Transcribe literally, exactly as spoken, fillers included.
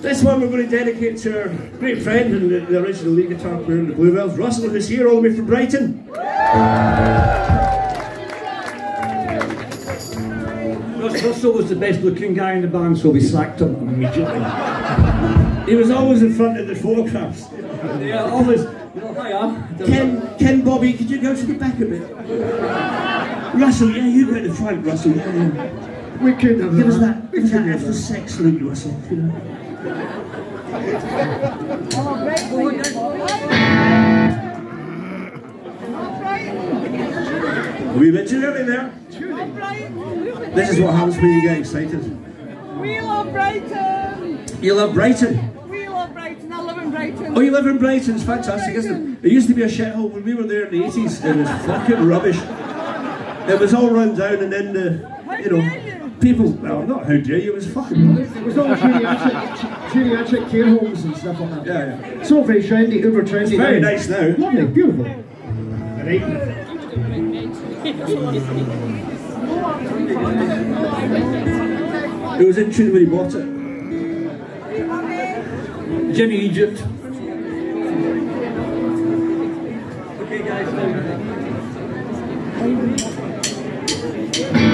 This one we're going to dedicate to our great friend and the, the original lead guitar player in the Bluebells, Russell, who's here all the way from Brighton. Russell was the best looking guy in the band, so we sacked him immediately. He was always in front of the photographs. Yeah, always. Oh, hiya. Ken, Ken Bobby, could you go to the back a bit? Russell, yeah, you go to the front, Russell. Yeah, yeah. We could have Give us that. that, give us that after sex look, Russell. You know. A wee bit too early there. This is what happens when you get excited. We love Brighton! You love Brighton? We love Brighton, I live in Brighton. Oh, you live in Brighton, it's fantastic, isn't it? It used to be a shithole when we were there in the eighties. It was fucking rubbish. It was all run down and then the, you know, people, well, not how dare you, it was fucking rubbish. It was all geriatric, geriatric care homes and stuff like that. Yeah, yeah. It's all very trendy, uber trendy. It's very nice now. Lovely, beautiful. Right. It was in tune when he bought it. Jimmy Egypt. Okay, guys.